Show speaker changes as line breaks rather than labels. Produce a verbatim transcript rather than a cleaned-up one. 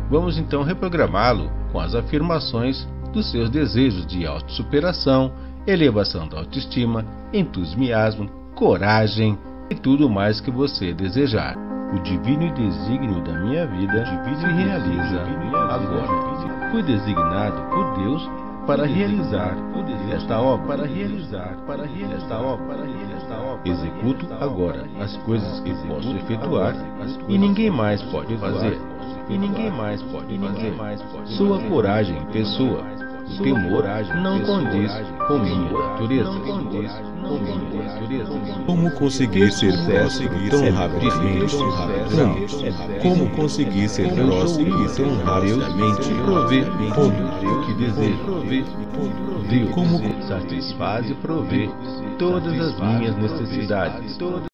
Vamos então reprogramá-lo com as afirmações dos seus desejos de autossuperação, elevação da autoestima, entusiasmo, coragem e tudo mais que você desejar. O divino desígnio da minha vida se realiza agora. Fui designado por Deus para realizar esta obra, para realizar, para realizar esta obra, para esta obra. Executo agora as coisas que posso efetuar e ninguém mais pode fazer. E ninguém mais pode fazer. Sua coragem em pessoa. O temor não condiz com minha natureza.
Como conseguir ser próspero tão rapidamente? Como? Como conseguir ser próspero tão rapidamente?
Prover tudo o que desejo. Deus como satisfaz e provê todas as minhas necessidades.